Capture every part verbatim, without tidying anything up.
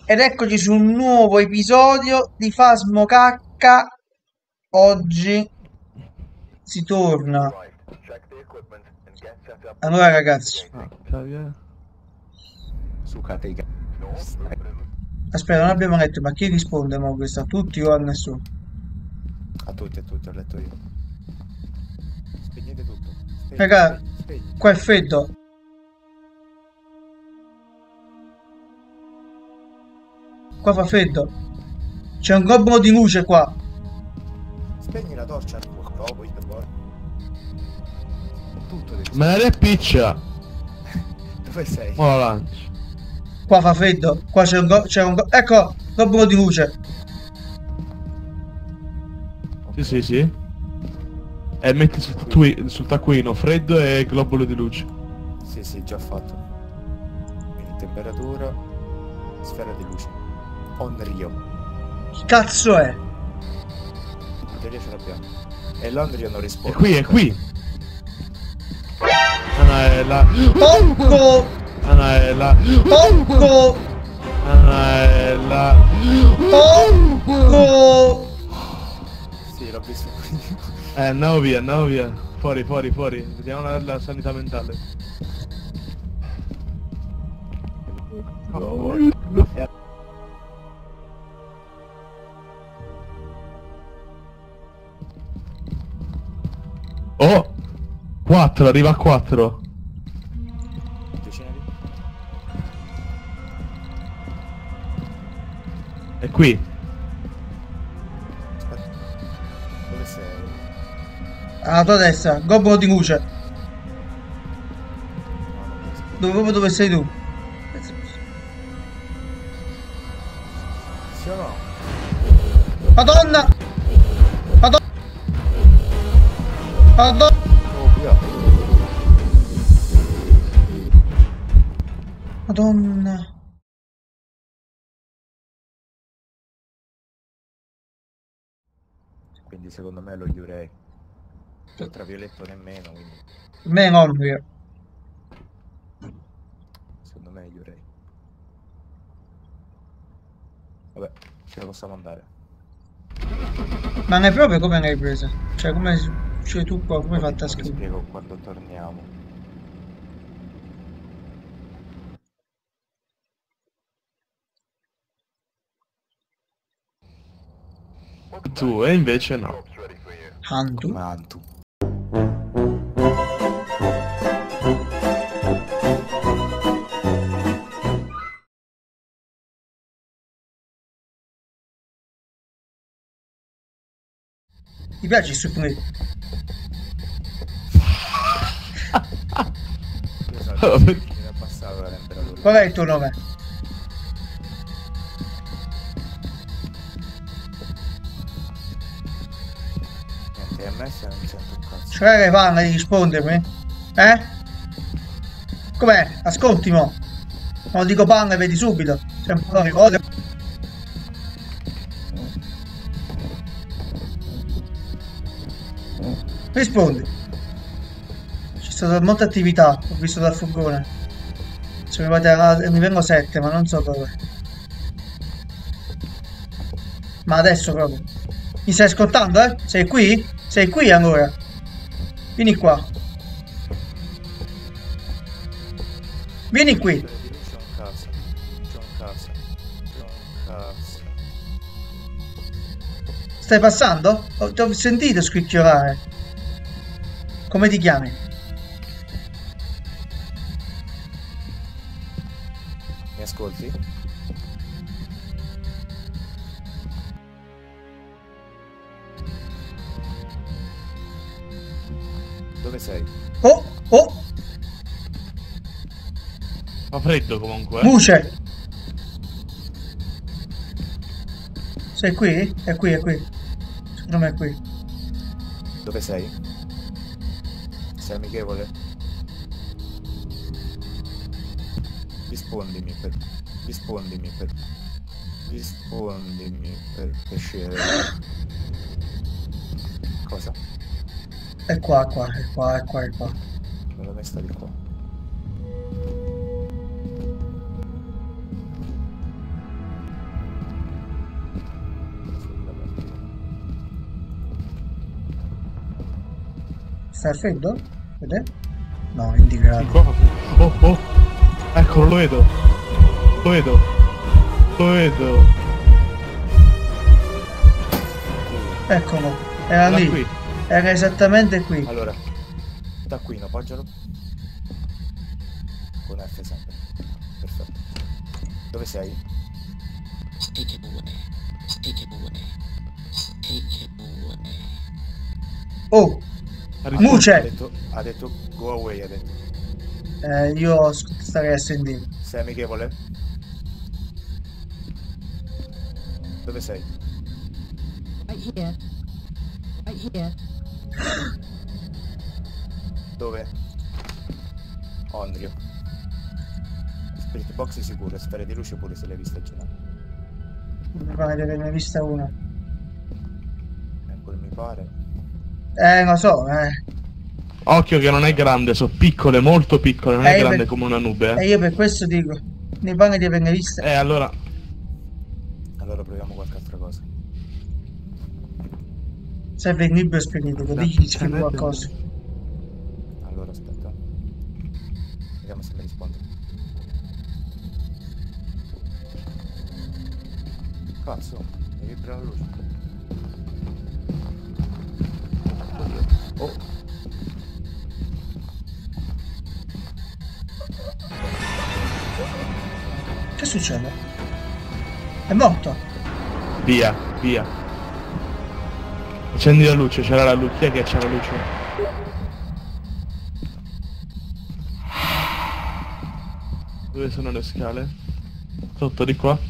Ed eccoci su un nuovo episodio di Phasmo Cacca. Oggi si torna. Allora ragazzi, Ah, cavia. Su Catega. aspetta, non abbiamo letto, ma chi risponde mo questo? A tutti o a nessuno? A tutti, a tutti, ho letto io. Spegnete tutto. Spegni, Raga, spegni, spegni. qua è freddo. Qua fa freddo. C'è un gobbo di luce qua. Spegni la torcia. Oh, poi poi. Tutto devi Me la piccia! Dove sei? Mo la lancio. Qua fa freddo. Qua c'è un go... c'è un go... Ecco, gobbo di luce. Sì, sì, sì. E metti sul, tui- sul taccuino freddo e globule di luce. Sì, sì, già fatto. Quindi temperatura. Sfera di luce. Onryo. Chi cazzo è? In teoria ce l'abbiamo. E l'Onryo non E risponde. qui, è qui! Anaela. Porco! Anaela. Porco! Anaela. Porco! Sì, l'ho visto qui. Eh, andiamo via, andiamo via. Fuori, fuori, fuori. Vediamo la, la sanità mentale. Oh! quattro, arriva a quattro. Avvicinati. È qui. Aspetta. Dove sei? Alla tua destra, gobbo di luce. No, non mi riesco. Dove, proprio dove sei tu? Sì o no? Madonna! Madonna! Madonna! Oh, via. Madonna! Quindi secondo me lo Yurei. Ultravioletto nemmeno, quindi Me è ovvio. secondo me è Yurei. Vabbè, ce la possiamo andare. Ma non è proprio come l'hai presa? Cioè, come... Cioè, tu qua, come hai Poi fatto a ti- poi ti scrivere? spiego quando torniamo. Tu, e invece no. Hantu? Come Antu. Ti piace il Supreme? Io so che mi era passato la temperatura. Qual è il tuo nome? Niente, a me se non sento un cazzo. Cioè, che fanno di rispondermi? Eh? Com'è? Ascolti mo. Quando dico pan vedi subito. C'è un po' di cose. Rispondi. C'è stata molta attività, ho visto dal furgone. Sono arrivati a... mi vengo sette, ma non so dove. Ma adesso proprio. Mi stai ascoltando, eh? Sei qui? Sei qui ancora? Vieni qua. Vieni qui. C'è un cazzo. C'è un cazzo. C'è un cazzo. Stai passando? Ho- Ti ho sentito scricchiolare. Come ti chiami? Mi ascolti? Dove sei? Oh, oh, Fa freddo comunque. eh. luce. Sei qui? È qui, è qui. Secondo me è qui. Dove sei? Sei amichevole? Rispondimi per... Rispondimi per... Rispondimi per piacere. Cosa? È qua, qua, è qua, è qua, è qua. Dove sta di qua? Sta al freddo? Vede? No, indicato. Qua fa freddo. Oh, oh! Eccolo, lo vedo! Lo vedo! Lo vedo! Eccolo, era Da lì. qui. Era esattamente qui. Allora, da qui, no, appoggialo. Con F sempre. Perfetto. Dove sei? Oh, Ha risposto. Ha Muce! detto, ha detto go away, ha detto. Eh, io starei a sentire. Sei amichevole? Dove sei? Right here. Right here. Dove? Ondrio. Spirit box sicuro, sfere di luce pure se l'hai vista già. Mi pare di averne vista una. Ecco, mi pare. Eh, lo so, eh. Occhio che non è grande, sono piccole, molto piccole, non Eh, è io grande per- come una nube. E Eh, io per questo dico, mi pare di averne vista. eh allora. Allora proviamo qualche altra cosa. Serve il libro spiritico, Da- digli scrivi tenete- qualcosa. Allora aspetta. Vediamo se mi risponde. Cazzo, mi vibra la luce. Oh. Che succede? È morto? Via, via. Accendi la luce, c'era la luce. Chi è che c'è la luce? Dove sono le scale? Sotto di qua?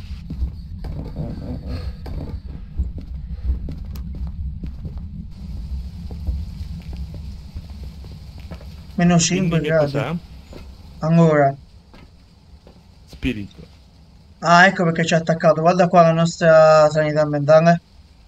Meno Quindi cinque che gradi. cos'è? Ancora. Spirito. Ah, ecco perché ci ha attaccato. Guarda qua la nostra sanità mentale.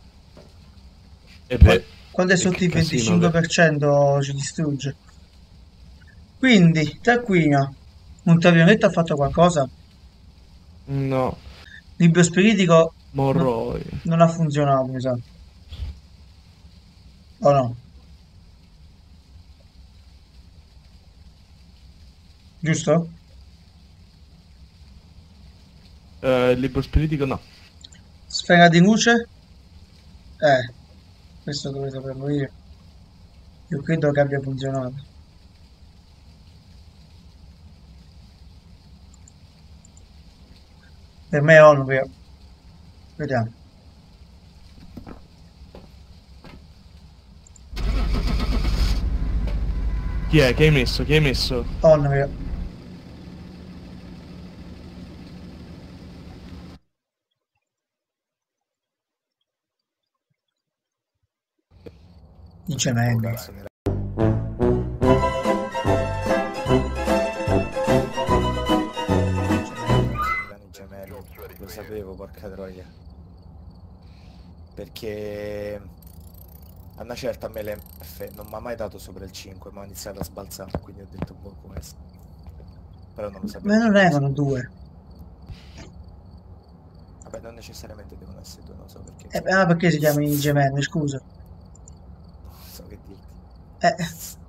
E Qua- beh, Quando è e sotto che il casino, venticinque per cento ci distrugge. Quindi, taccuina. Un tavionetto ha fatto qualcosa? no, Libro spiritico no- Morroi. non ha funzionato, mi sa. O no? Giusto? Eh, il libro spiritico no. Sfera di luce? Eh, questo dove sapevo io. Io credo che abbia funzionato. Per me è Onvio. Vediamo. Chi è? Che hai messo? Che hai messo? Onvio. Dice Oh, meglio. cazzo, mi era- Grani gemelli, lo sapevo, porca troia. Perché a una certa me l'M F non mi ha mai dato sopra il cinque, ma ho iniziato a sbalzare, quindi ho detto boh, può essere. Però non lo sapevo. Ma non erano due. Vabbè, non necessariamente devono essere due, non so perché. Eh, ah, perché si chiamano i gemelli, scusa. Non so che dirti. Eh,